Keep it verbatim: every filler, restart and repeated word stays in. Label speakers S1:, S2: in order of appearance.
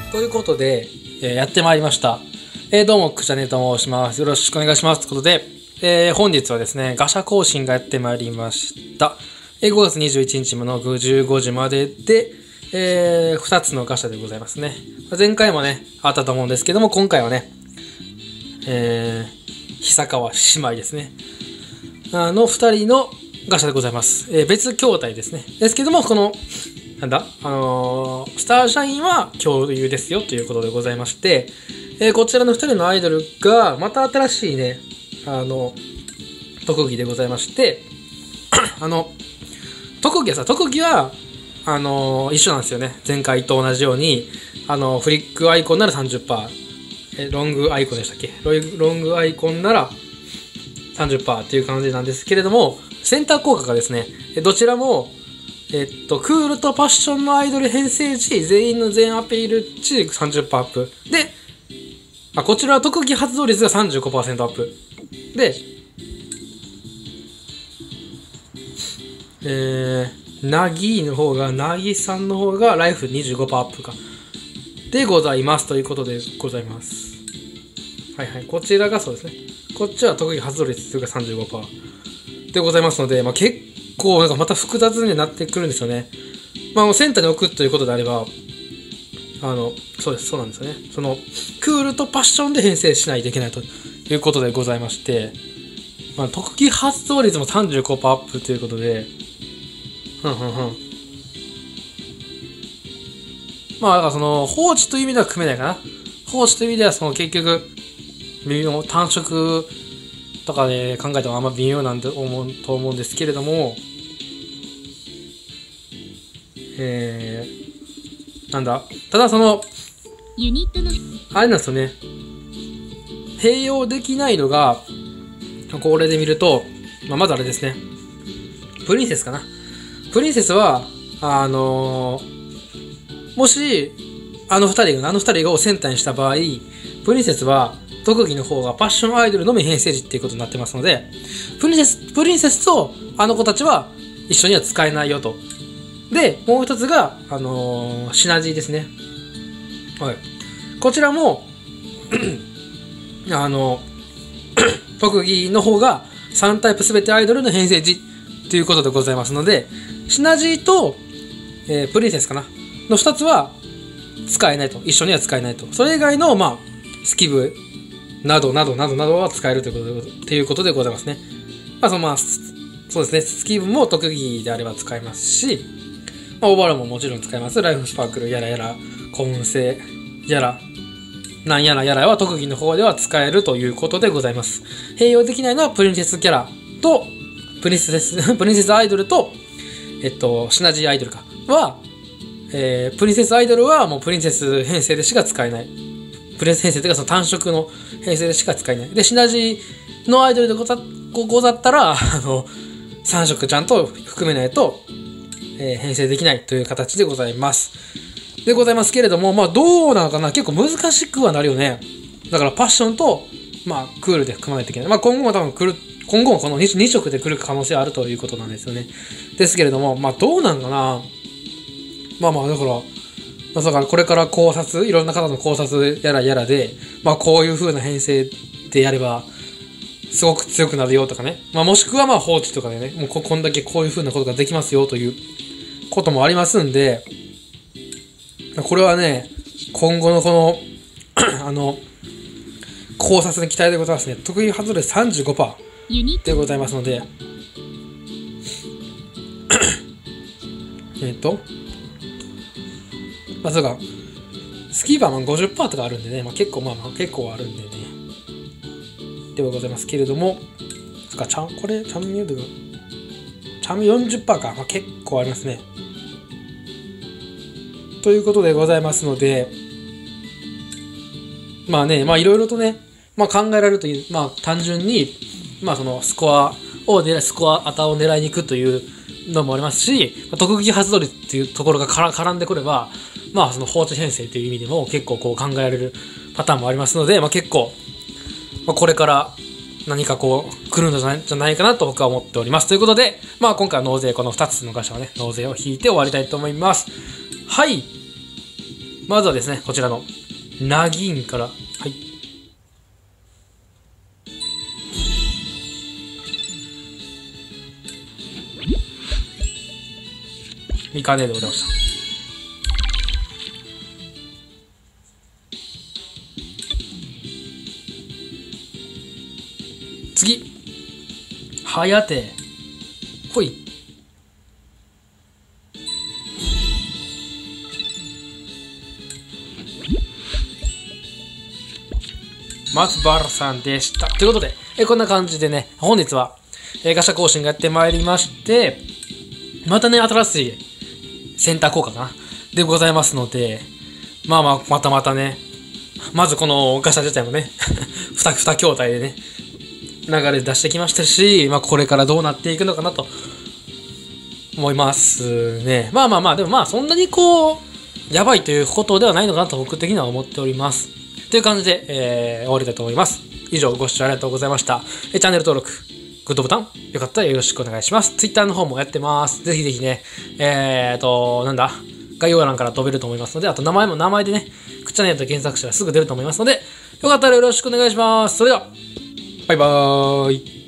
S1: ということで、えー、やってまいりました。えー、どうも、くしゃねと申します。よろしくお願いします。ということで、えー、本日はですね、ガシャ更新がやってまいりました。えー、ごがつにじゅういちにちのじゅうごじまでで、えー、ふたつのガシャでございますね。前回もね、あったと思うんですけども、今回はね、えー、久川姉妹ですね。あのふたりのガシャでございます。えー、別筐体ですね。ですけども、この、なんだ、あのー、スターシャインは共有ですよということでございまして、えー、こちらのふたりのアイドルが、また新しいね、あの、特技でございまして、あの、特技はさ、特技は、あのー、一緒なんですよね。前回と同じように、あのー、フリックアイコンなら さんじゅっパーセント、えロングアイコンでしたっけロイロングアイコンなら さんじゅっパーセント っていう感じなんですけれども、センター効果がですね、どちらも、えっと、クールとパッションのアイドル編成時、全員の全アピール値 さんじゅっパーセント アップ。で、あ、こちらは特技発動率が さんじゅうごパーセント アップ。で、えー、ナギーの方が、ナギさんの方がライフ にじゅうごパーセント アップか。でございます。ということでございます。はいはい。こちらがそうですね。こっちは特技発動率が さんじゅうごパーセント でございますので、まあ、結構なんかまた複雑になってくるんですよね。まあ、センターに置くということであれば、あの、そうです、そうなんですよね。その、クールとパッションで編成しないといけないということでございまして、まあ、特技発動率も さんじゅうごパーセント アップということで、ふんふんふん。まあ、だからその、放置という意味では組めないかな。放置という意味では、その、結局、微妙、単色とかで考えてもあんま微妙なんて思うと思うんですけれども、えー、なんだ、ただその、ユニットのあれなんですよね。併用できないのが、これで見ると、まあ、まずあれですね。プリンセスかな。プリンセスは、あのー、もし、あの二人が、あの二人をセンターにした場合、プリンセスは、特技の方がパッションアイドルのみ編成時っていうことになってますので、プリンセス、プリンセスとあの子たちは一緒には使えないよと。で、もう一つが、あのー、シナジーですね。はい。こちらも、あの、特技の方がさんタイプすべてアイドルの編成時ということでございますので、シナジーと、えー、プリンセスかなのふたつは使えないと。一緒には使えないと。それ以外の、まあ、スキブなどなどなどなどは使えるということで、ということでございますね。まあ、そのまあ、そうですね。スキブも特技であれば使えますし、まあ、オーバーローももちろん使えます。ライフスパークルやらやら、混成やら、なんやらやらは特技の方では使えるということでございます。併用できないのはプリンセスキャラと、プリンセス、プリンセスアイドルと、えっと、シナジーアイドルか。は、えー、プリンセスアイドルはもうプリンセス編成でしか使えない。プリンセス編成というかその単色の編成でしか使えない。で、シナジーのアイドルでござ、ござったら、あの、さん色ちゃんと含めないと、えー、編成できないという形でございます。でございますけれども、まあどうなのかな、結構難しくはなるよね。だからパッションと、まあクールで組まないといけない。まあ今後も多分来る、今後もこの 2, 2色で来る可能性あるということなんですよね。ですけれども、まあどうなんかな。まあまあだから、まあ、だからこれから考察、いろんな方の考察やらやらで、まあこういう風な編成でやれば、すごく強くなるよとかね。まあもしくはまあ放置とかでね、もう こ, こんだけこういう風なことができますよということもありますんで、これはね、今後のこの、あの、考察に期待でございますね。特技発動率 さんじゅうごパーセント でございますので、えっと、まあ、そうか、スキーバーマン ごじゅっパーセント とかあるんでね、まあ結構まあまあ結構あるんでね、ではございますけれども、そっか、ちゃん、これ、チャンミュードが、チャンミ よんじゅっパーセント か、まあ結構ありますね。ということでございますので、まあね、まあいろいろとね、まあ考えられるという、まあ単純に、まあそのスコアを狙い、スコア、アタを狙いに行くというのもありますし、特技発動率っていうところが絡んでくれば、まあその放置編成という意味でも結構こう考えられるパターンもありますので、まあ結構、まあこれから何かこう来るんじゃないかなと僕は思っております。ということで、まあ今回は納税このふたつのガシャをね、納税を引いて終わりたいと思います。はい。 まずはですね、こちらの、ナギンから、はい。ミカネでございました。次。はやて。ほい。松原さんでした。ということで、えこんな感じでね、本日は、えガシャ更新がやってまいりまして、またね、新しいセンター効果かなでございますので、まあまあ、またまたね、まずこのガシャ自体もね、二、二筐体でね、流れ出してきましたし、まあこれからどうなっていくのかなと思いますね。まあまあまあ、でもまあそんなにこう、やばいということではないのかなと僕的には思っております。という感じで、えー、終わりたいと思います。以上ご視聴ありがとうございました。えチャンネル登録、グッドボタン、よかったらよろしくお願いします。Twitter の方もやってます。ぜひぜひね、えーと、なんだ、概要欄から飛べると思いますので、あと名前も名前でね、くっちゃねえと検索したらすぐ出ると思いますので、よかったらよろしくお願いします。それでは、バイバーイ。